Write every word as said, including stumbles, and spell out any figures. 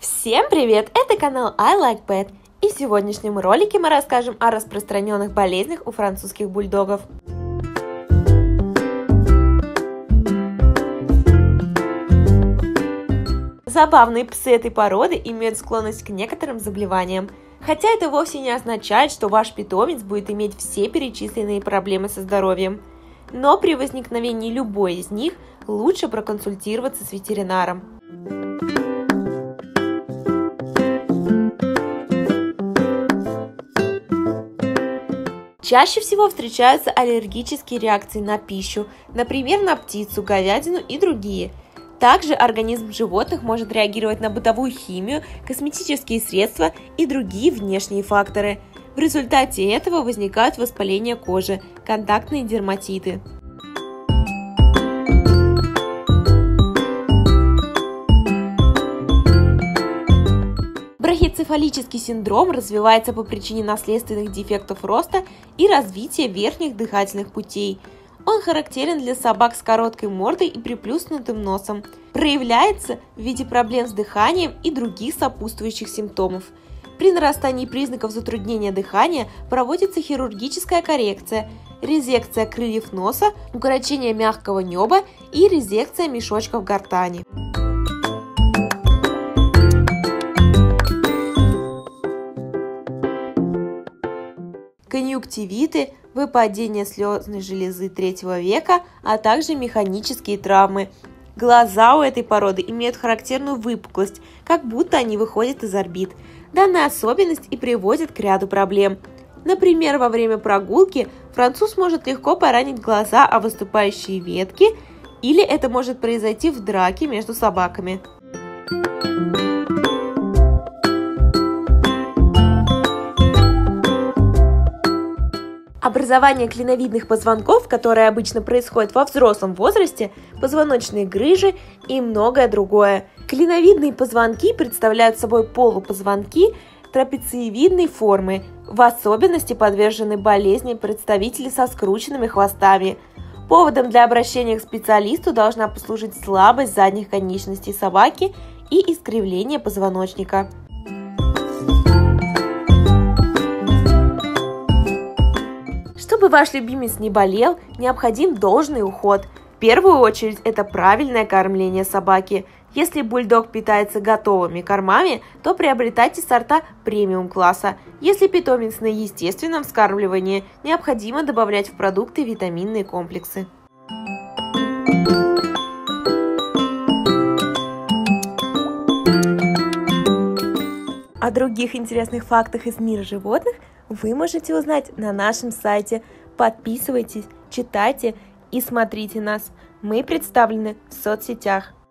Всем привет! Это канал I Like Pet, и в сегодняшнем ролике мы расскажем о распространенных болезнях у французских бульдогов. Забавные псы этой породы имеют склонность к некоторым заболеваниям, хотя это вовсе не означает, что ваш питомец будет иметь все перечисленные проблемы со здоровьем. Но при возникновении любой из них лучше проконсультироваться с ветеринаром. Чаще всего встречаются аллергические реакции на пищу, например, на птицу, говядину и другие. Также организм животных может реагировать на бытовую химию, косметические средства и другие внешние факторы. В результате этого возникают воспаления кожи, контактные дерматиты. Брахицефалический синдром развивается по причине наследственных дефектов роста и развития верхних дыхательных путей. Он характерен для собак с короткой мордой и приплюснутым носом. Проявляется в виде проблем с дыханием и других сопутствующих симптомов. При нарастании признаков затруднения дыхания проводится хирургическая коррекция, резекция крыльев носа, укорочение мягкого неба и резекция мешочков гортани. Конъюнктивиты, выпадение слезной железы третьего века, а также механические травмы. Глаза у этой породы имеют характерную выпуклость, как будто они выходят из орбит. Данная особенность и приводит к ряду проблем. Например, во время прогулки француз может легко поранить глаза о выступающие ветки, или это может произойти в драке между собаками. Образование клиновидных позвонков, которое обычно происходит во взрослом возрасте, позвоночные грыжи и многое другое. Клиновидные позвонки представляют собой полупозвонки трапециевидной формы, в особенности подвержены болезни представители со скрученными хвостами. Поводом для обращения к специалисту должна послужить слабость задних конечностей собаки и искривление позвоночника. Чтобы ваш любимец не болел, необходим должный уход. В первую очередь это правильное кормление собаки. Если бульдог питается готовыми кормами, то приобретайте сорта премиум-класса. Если питомец на естественном вскармливании, необходимо добавлять в продукты витаминные комплексы. О других интересных фактах из мира животных вы можете узнать на нашем сайте. Подписывайтесь, читайте и смотрите нас. Мы представлены в соцсетях.